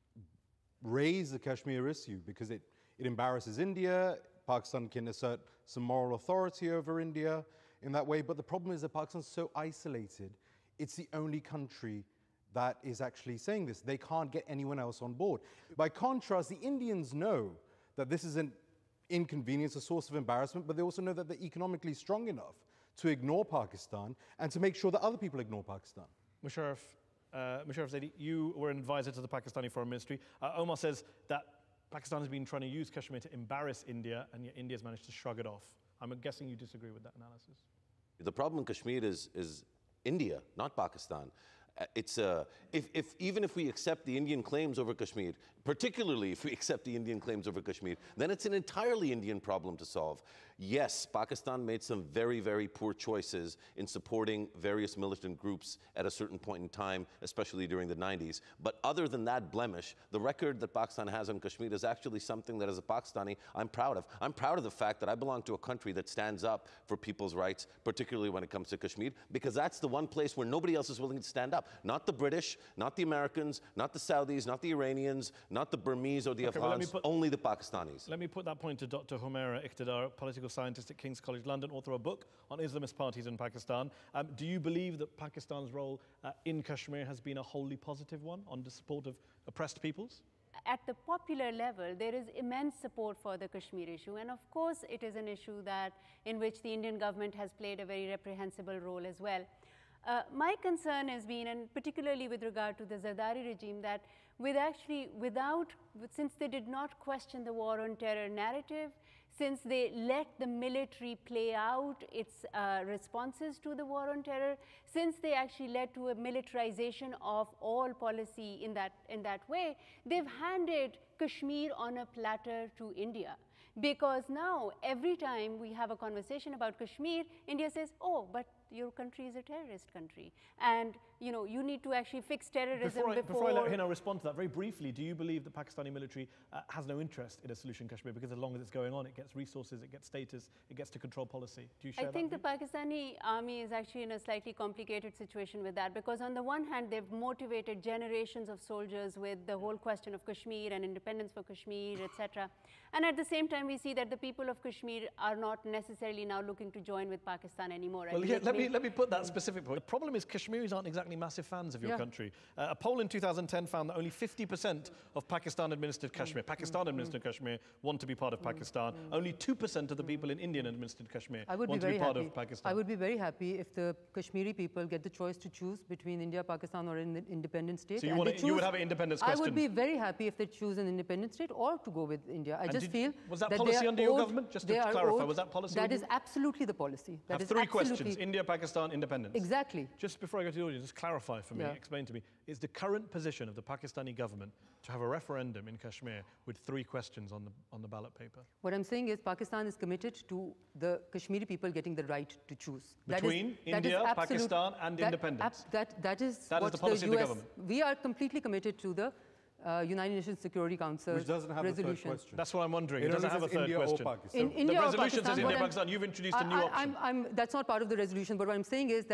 raise the Kashmir issue because it, it embarrasses India. Pakistan can assert some moral authority over India in that way. But the problem is that Pakistan's so isolated. It's the only country that is actually saying this. They can't get anyone else on board. By contrast, the Indians know that this is an inconvenience, a source of embarrassment, but they also know that they're economically strong enough to ignore Pakistan and to make sure that other people ignore Pakistan. Mosharraf, uh, Mosharraf Zaidi, you were an advisor to the Pakistani Foreign Ministry. Uh, Omar says that Pakistan has been trying to use Kashmir to embarrass India, and yet India's managed to shrug it off. I'm guessing you disagree with that analysis. The problem in Kashmir is, is India, not Pakistan. Uh, it's uh, if, if even if we accept the Indian claims over Kashmir, particularly if we accept the Indian claims over Kashmir, then it's an entirely Indian problem to solve. Yes, Pakistan made some very, very poor choices in supporting various militant groups at a certain point in time, especially during the nineties. But other than that blemish, the record that Pakistan has on Kashmir is actually something that as a Pakistani, I'm proud of. I'm proud of the fact that I belong to a country that stands up for people's rights, particularly when it comes to Kashmir, because that's the one place where nobody else is willing to stand up. Not the British, not the Americans, not the Saudis, not the Iranians, not the Burmese or the okay, well, Afghans, put, only the Pakistanis. Let me put that point to Doctor Humeira Iqtidar, political scientist at King's College London, author of a book on Islamist parties in Pakistan. Um, do you believe that Pakistan's role uh, in Kashmir has been a wholly positive one on the support of oppressed peoples? At the popular level, there is immense support for the Kashmir issue. And of course, it is an issue that in which the Indian government has played a very reprehensible role as well. Uh, my concern has been, and particularly with regard to the Zardari regime, that with actually, without, since they did not question the war on terror narrative, since they let the military play out its uh, responses to the war on terror, since they actually led to a militarization of all policy in that, in that way, they've handed Kashmir on a platter to India. Because now, every time we have a conversation about Kashmir, India says, oh, but your country is a terrorist country. And, you know, you need to actually fix terrorism before I, before... Before I let Hina respond to that, very briefly, do you believe the Pakistani military uh, has no interest in a solution in Kashmir? Because as long as it's going on, it gets resources, it gets status, it gets to control policy. Do you share I that think view? the Pakistani army is actually in a slightly complicated situation with that, because on the one hand, they've motivated generations of soldiers with the whole question of Kashmir and independence for Kashmir, et cetera. And at the same time, we see that the people of Kashmir are not necessarily now looking to join with Pakistan anymore. Well, yeah, let me, let me put that specific point. The problem is Kashmiris aren't exactly massive fans of your yeah. country. Uh, a poll in two thousand ten found that only fifty percent of Pakistan-administered Kashmir, mm. Pakistan-administered mm. Kashmir, want to be part of Pakistan. Mm. Only two percent of the people in Indian-administered Kashmir I would want be to be part happy. of Pakistan. I would be very happy if the Kashmiri people get the choice to choose between India, Pakistan, or an independent state. So you, and want they to, you would choose, have an independence I question? would be very happy if they choose an independent state or to go with India. I and just did, feel was that, that policy they are under your owed, government? Just to they are clarify, owed, was that policy? That is absolutely the policy. That have is three absolutely questions: India, Pakistan, independence. Exactly. Just before I go to the audience, just clarify for me, Yeah. explain to me: is the current position of the Pakistani government to have a referendum in Kashmir with three questions on the on the ballot paper? What I'm saying is Pakistan is committed to the Kashmiri people getting the right to choose. Between that is, India, that is absolute, Pakistan, and that, independence. Ab, that, that is That is what the policy U of the S government. We are completely committed to the uh, United Nations Security Council Which doesn't have resolution. a third question. That's what I'm wondering. It It doesn't have a only says third India or question. Pakistan. In the India or resolution Pakistan, says India, what I'm- Pakistan. You've introduced I, a new I, option. I'm, I'm, that's not part of the resolution, but what I'm saying is that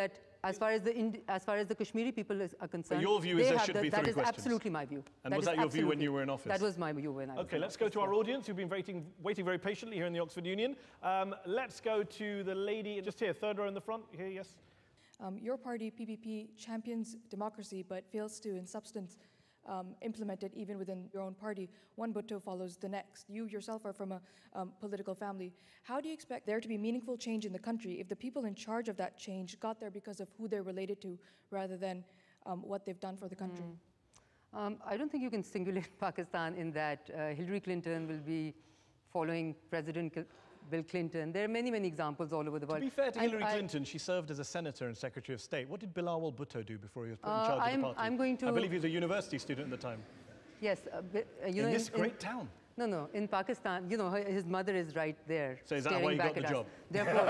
As far as the Ind as far as the Kashmiri people is, are concerned, but your view is there should the, be that three is questions. absolutely my view. And that was that your view when you were in office? That was my view when I was Okay, in let's office. go to our yeah. audience who've been waiting, waiting very patiently here in the Oxford Union. Um, let's go to the lady just here, third row in the front. Here, yes. Um, your party, P P P, champions democracy but fails to, in substance, um, implement it even within your own party. One bhutto follows the next. You yourself are from a um, political family. How do you expect there to be meaningful change in the country if the people in charge of that change got there because of who they're related to rather than um, what they've done for the country? Mm. Um, I don't think you can singulate Pakistan in that uh, Hillary Clinton will be following President Bill Clinton. There are many, many examples all over the world. To be fair to and Hillary I, Clinton, she served as a senator and secretary of state. What did Bilawal Bhutto do before he was put in Uh, charge I'm- of the party? I'm going to- I believe he was a university student at the time. Yes, uh, but, uh, you in know, this great town. No, no. In Pakistan, you know, her, his mother is right there. So is that staring why you back got the at us. job? Therefore,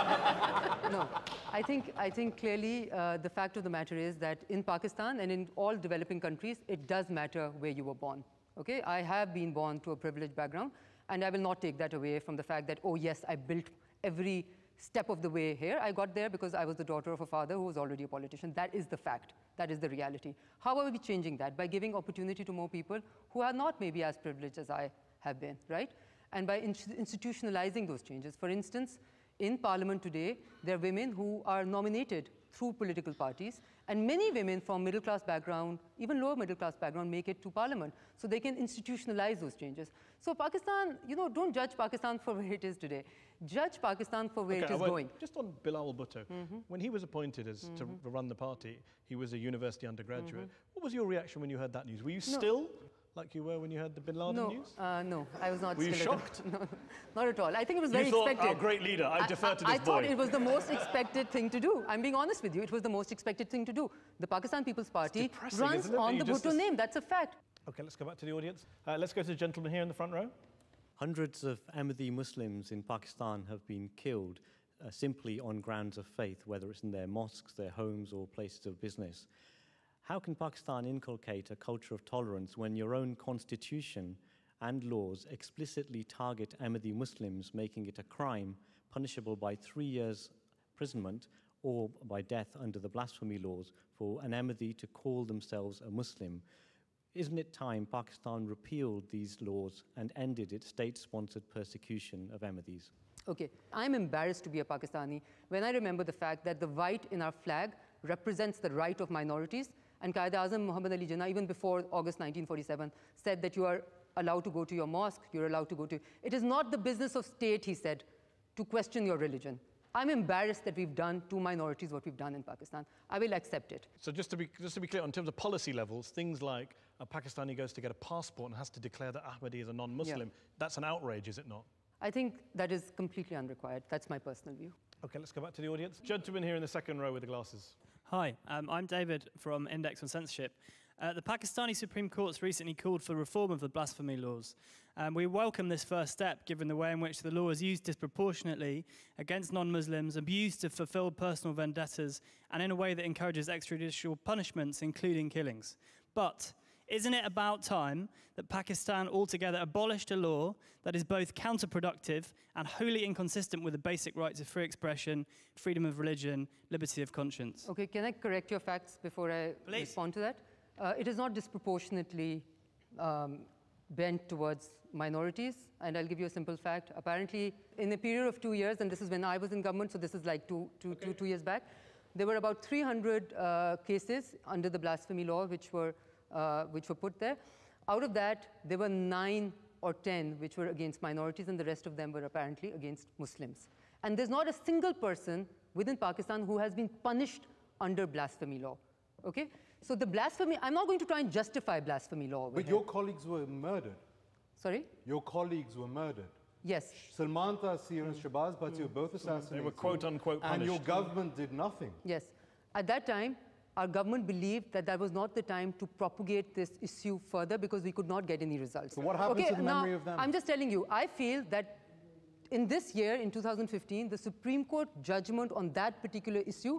no. I think I think clearly uh, the fact of the matter is that in Pakistan and in all developing countries, it does matter where you were born. Okay, I have been born to a privileged background, and I will not take that away from the fact that oh yes, I built every step of the way here. I got there because I was the daughter of a father who was already a politician. That is the fact. That is the reality. How are we changing that? By giving opportunity to more people who are not maybe as privileged as I have been, right? And by in institutionalizing those changes. For instance, in Parliament today, there are women who are nominated through political parties, and many women from middle-class background, even lower middle-class background, make it to Parliament. So they can institutionalize those changes. So Pakistan, you know, don't judge Pakistan for where it is today. Judge Pakistan for where Okay, it I is went- going. Just on Bilawal Bhutto, Mm-hmm. when he was appointed as to run the party, he was a university undergraduate. What was your reaction when you heard that news? Were you Mm-hmm. No. still like you were when you heard the Bin Laden No, news? uh, no, I was not Were you still at- shocked? No, not at all. I think it was You very thought, expected. "Oh, great leader, I defer to I, this I thought boy." it was the most expected thing to do. I'm being honest with you. It was the most expected thing to do. The Pakistan People's Party depressing, runs isn't it, that on you the just- Bhutto name. That's a fact. Okay, let's go back to the audience. Uh, let's go to the gentleman here in the front row. Hundreds of Ahmadi Muslims in Pakistan have been killed uh, simply on grounds of faith, whether it's in their mosques, their homes, or places of business. How can Pakistan inculcate a culture of tolerance when your own constitution and laws explicitly target Ahmadi Muslims, making it a crime punishable by three years imprisonment or by death under the blasphemy laws for an Ahmadi to call themselves a Muslim? Isn't it time Pakistan repealed these laws and ended its state-sponsored persecution of Ahmadis? Okay, I'm embarrassed to be a Pakistani when I remember the fact that the white in our flag represents the right of minorities, and Qaeda-Azam Muhammad Ali Jinnah, even before August nineteen forty-seven, said that you are allowed to go to your mosque, you're allowed to go to... It is not the business of state, he said, to question your religion. I'm embarrassed that we've done to minorities what we've done in Pakistan. I will accept it. So just to be just to be clear, in terms of policy levels, things like a Pakistani goes to get a passport and has to declare that Ahmadi is a non-Muslim, Yeah. that's an outrage, is it not? I think that is completely unrequired. That's my personal view. Okay, let's go back to the audience. Gentleman here in the second row with the glasses. Hi, um, I'm David from Index on Censorship. Uh, the Pakistani Supreme Court's recently called for reform of the blasphemy laws. Um, we welcome this first step, given the way in which the law is used disproportionately against non-Muslims, abused to fulfill personal vendettas, and in a way that encourages extrajudicial punishments, including killings. But isn't it about time that Pakistan altogether abolished a law that is both counterproductive and wholly inconsistent with the basic rights of free expression, freedom of religion, liberty of conscience? Okay, can I correct your facts before I Please. respond to that? Uh, it is not disproportionately um, bent towards minorities, and I'll give you a simple fact. Apparently, in a period of two years, and this is when I was in government, so this is like two, two, okay. two, two years back, there were about three hundred uh, cases under the blasphemy law which were, uh, which were put there. Out of that, there were nine or ten which were against minorities, and the rest of them were apparently against Muslims. And there's not a single person within Pakistan who has been punished under blasphemy law, okay? So the blasphemy, I'm not going to try and justify blasphemy law over But here. your colleagues were murdered. Sorry? Your colleagues were murdered. Yes. Salman Taseer and Shahbaz Bhatti were both assassinated. They were quote-unquote And punished. your government did nothing. Yes. At that time, our government believed that that was not the time to propagate this issue further because we could not get any results. So what happened okay, to the now, memory of them? I'm just telling you, I feel that in this year, in two thousand fifteen, the Supreme Court judgment on that particular issue,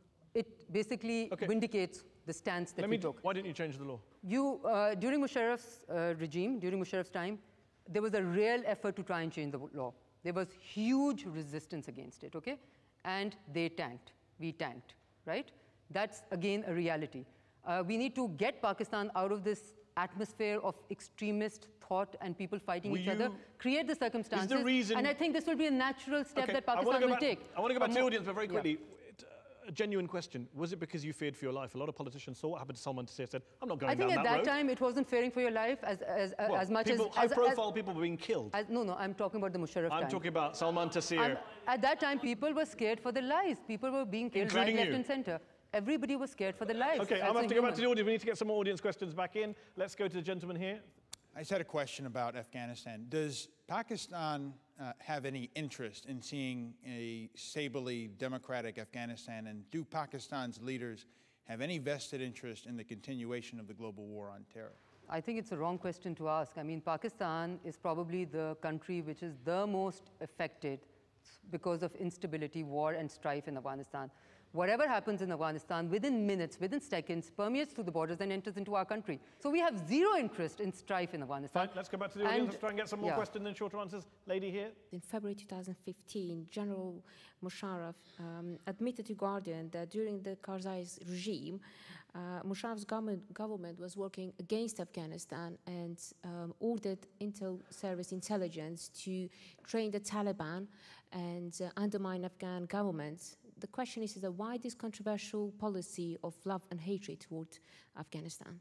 it basically Okay. vindicates the stance that Let we me, took. why didn't you change the law? You, uh, during Mosharraf's uh, regime, during Mosharraf's time, there was a real effort to try and change the law. There was huge resistance against it, okay? And they tanked, we tanked, right? That's, again, a reality. Uh, we need to get Pakistan out of this atmosphere of extremist thought and people fighting Will each other, create the circumstances, the reason... and I think this will be a natural step okay, that Pakistan will back, take. I want to go back to the audience, but very quickly, yeah. a genuine question. Was it because you feared for your life? A lot of politicians saw what happened to Salman Taseer, said, I'm not going I think down at that, that road. time it wasn't fearing for your life as, as, well, as much people, as... high as, profile as, people were being killed. As, no, no, I'm talking about the Mosharraf I'm time. talking about Salman Taseer. I'm, at that time, people were scared for their lives. People were being killed Including right, left you. and center. Everybody was scared for their lives. Okay, I'm going to have to go back to the audience. We need to get some more audience questions back in. Let's go to the gentleman here. I just had a question about Afghanistan. Does Pakistan uh, have any interest in seeing a stably democratic Afghanistan, and do Pakistan's leaders have any vested interest in the continuation of the global war on terror? I think it's a wrong question to ask. I mean, Pakistan is probably the country which is the most affected because of instability, war, and strife in Afghanistan. Whatever happens in Afghanistan, within minutes, within seconds, permeates through the borders and enters into our country. So we have zero interest in strife in Afghanistan. Fine, let's go back to the audience. Let's try and get some more yeah. questions and shorter answers. Lady here. In February two thousand fifteen, General Mosharraf um, admitted to Guardian that during the Karzai's regime, uh, Mosharraf's government, government was working against Afghanistan and um, ordered intel service intelligence to train the Taliban and uh, undermine Afghan governments. The question is, is that why this controversial policy of love and hatred toward Afghanistan?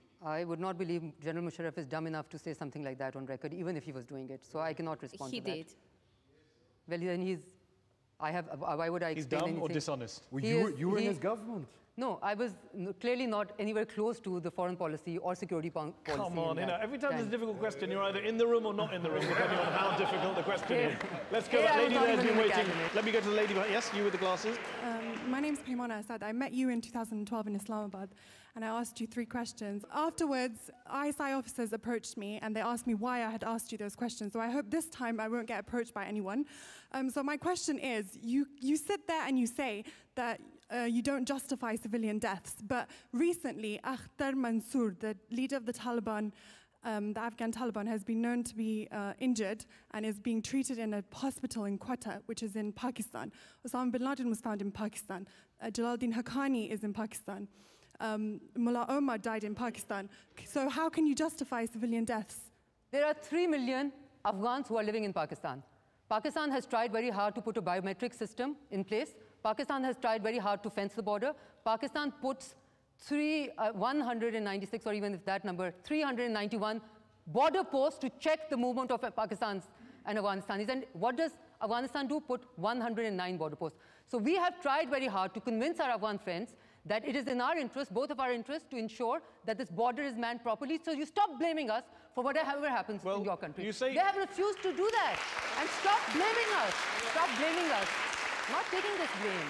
I would not believe General Mosharraf is dumb enough to say something like that on record, even if he was doing it. So I cannot respond he to that. He did. Well, then he's, I have, why would I He's explain dumb anything? or dishonest? Well, He you, is- were, you were in he- his government. No, I was n- clearly not anywhere close to the foreign policy or security po- policy. Come on, in you know, that every time there's a time. difficult question, you're either in the room or not in the room, depending on how difficult the question is. Let's go Here back. I was Lady not there's even been in the waiting. cabinet. Let me go to the lady behind. Yes, you with the glasses. Um, my name's Paimona Asad. I met you in two thousand twelve in Islamabad, and I asked you three questions. Afterwards, I S I officers approached me, and they asked me why I had asked you those questions. So I hope this time I won't get approached by anyone. Um, so my question is, you, you sit there and you say that uh, you don't justify civilian deaths, but recently, Akhtar Mansour, the leader of the Taliban, Um, the Afghan Taliban, has been known to be uh, injured and is being treated in a hospital in Quetta, which is in Pakistan. Osama bin Laden was found in Pakistan. Uh, Jalaluddin Haqqani is in Pakistan. Um, Mullah Omar died in Pakistan. So how can you justify civilian deaths? There are three million Afghans who are living in Pakistan. Pakistan has tried very hard to put a biometric system in place. Pakistan has tried very hard to fence the border. Pakistan puts three, uh, one hundred ninety-six, or even if that number, three hundred ninety-one border posts to check the movement of Pakistanis and Afghanistan. And what does Afghanistan do? Put one hundred nine border posts. So we have tried very hard to convince our Afghan friends that it is in our interest, both of our interests, to ensure that this border is manned properly. So you stop blaming us for whatever happens well, in your country. You say they have refused to do that. And stop blaming us. Stop blaming us. Not taking this blame.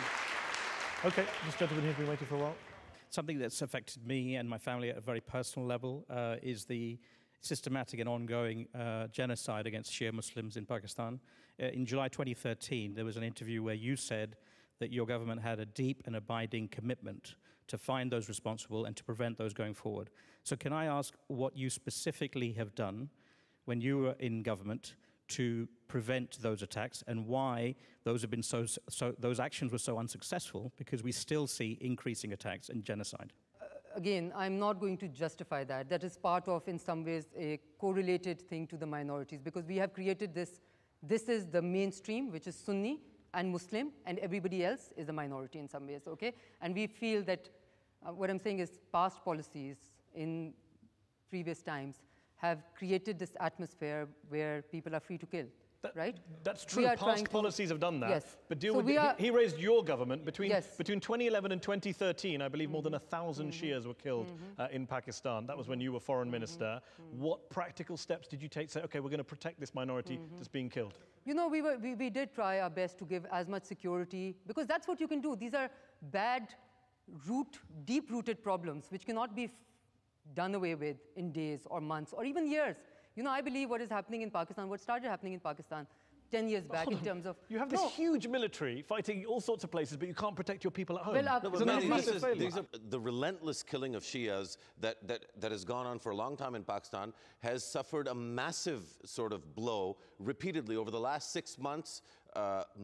Okay, this gentleman here has been waiting for a while. Something that's affected me and my family at a very personal level uh, is the systematic and ongoing uh, genocide against Shia Muslims in Pakistan. Uh, in July twenty thirteen, there was an interview where you said that your government had a deep and abiding commitment to find those responsible and to prevent those going forward. So can I ask what you specifically have done when you were in government to prevent those attacks, and why those have been so, so those actions were so unsuccessful, because we still see increasing attacks and genocide? Uh, again, I'm not going to justify that. That is part of, in some ways, a correlated thing to the minorities, because we have created this, this is the mainstream, which is Sunni and Muslim, and everybody else is a minority in some ways, okay? And we feel that, uh, what I'm saying is past policies in previous times have created this atmosphere where people are free to kill, that, right? That's true. Past policies have done that. Yes. But deal so with we the, are, he, he raised your government between yes. between twenty eleven and twenty thirteen. I believe mm-hmm. more than a thousand mm-hmm. Shias were killed mm-hmm. uh, in Pakistan. That was when you were foreign minister. Mm-hmm. What practical steps did you take to say, okay, we're going to protect this minority mm-hmm. that's being killed? You know, we, were, we, we did try our best to give as much security, because that's what you can do. These are bad, root, deep-rooted problems which cannot be f- done away with in days or months or even years. You know, I believe what is happening in Pakistan, what started happening in Pakistan ten years back in terms of... You have this no. huge military fighting all sorts of places, but you can't protect your people at home. Well, uh, no, but Mehdi, this is, these are the relentless killing of Shias that, that, that has gone on for a long time in Pakistan has suffered a massive sort of blow repeatedly over the last six months. Uh,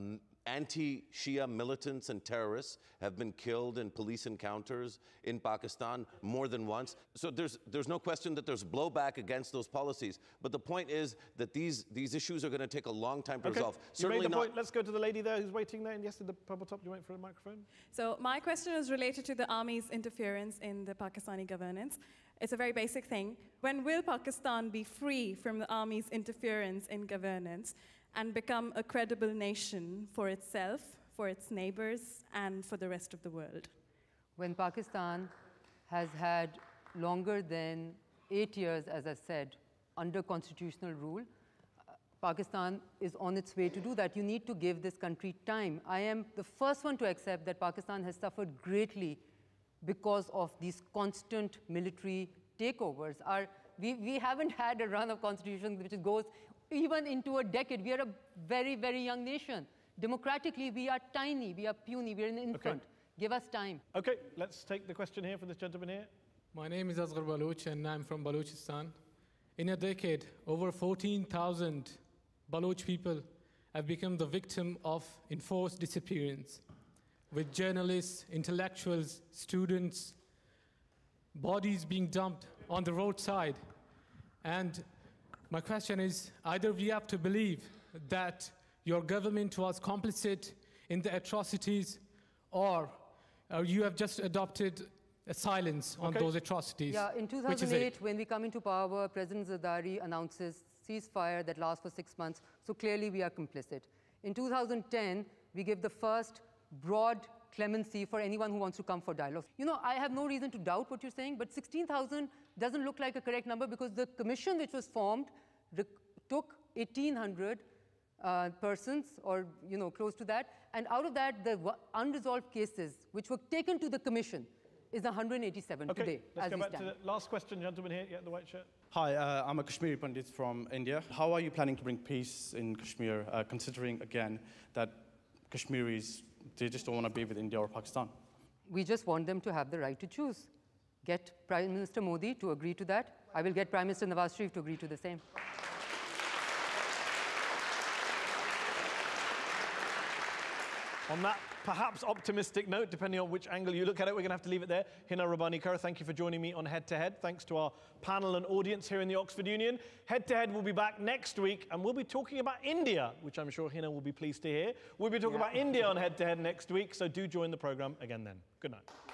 anti-Shia militants and terrorists have been killed in police encounters in Pakistan more than once. So there's, there's no question that there's blowback against those policies. But the point is that these, these issues are going to take a long time to okay. resolve. You Certainly made the not. point. Let's go to the lady there who's waiting there. And yes, at the purple top, do you wait for a microphone? So my question is related to the army's interference in the Pakistani governance. It's a very basic thing. When will Pakistan be free from the army's interference in governance and become a credible nation for itself, for its neighbors, and for the rest of the world? When Pakistan has had longer than eight years, as I said, under constitutional rule, uh, Pakistan is on its way to do that. You need to give this country time. I am the first one to accept that Pakistan has suffered greatly because of these constant military takeovers. Our, we, we haven't had a run of constitution which goes even into a decade. We are a very, very young nation. Democratically, we are tiny, we are puny, we are an infant. Okay. Give us time. Okay, let's take the question here for this gentleman here. My name is Asghar Baloch and I'm from Balochistan. In a decade, over fourteen thousand Baloch people have become the victim of enforced disappearance, with journalists, intellectuals, students, bodies being dumped on the roadside. And my question is, either we have to believe that your government was complicit in the atrocities, or, or you have just adopted a silence on okay. those atrocities. Yeah, in two thousand eight, when we come into power, President Zardari announces ceasefire that lasts for six months. So clearly we are complicit. In two thousand ten, we give the first broad clemency for anyone who wants to come for dialogue. You know, I have no reason to doubt what you're saying, but sixteen thousand doesn't look like a correct number because the commission which was formed took eighteen hundred uh, persons, or you know, close to that, and out of that, the unresolved cases which were taken to the commission is one hundred eighty-seven okay, today. Let's as go we back stand. to the last question, gentleman here, yeah, the white shirt. Hi, uh, I'm a Kashmiri Pandit from India. How are you planning to bring peace in Kashmir, uh, considering, again, that Kashmiris, they just don't want to be with India or Pakistan? We just want them to have the right to choose. Get Prime Minister Modi to agree to that. I will get Prime Minister Nawaz Sharif to agree to the same. On that perhaps optimistic note, depending on which angle you look at it, we're going to have to leave it there. Hina Rabbani Khar, thank you for joining me on Head to Head. Thanks to our panel and audience here in the Oxford Union. Head to Head will be back next week, and we'll be talking about India, which I'm sure Hina will be pleased to hear. We'll be talking yeah. about India on Head to Head next week, so do join the programme again then. Good night.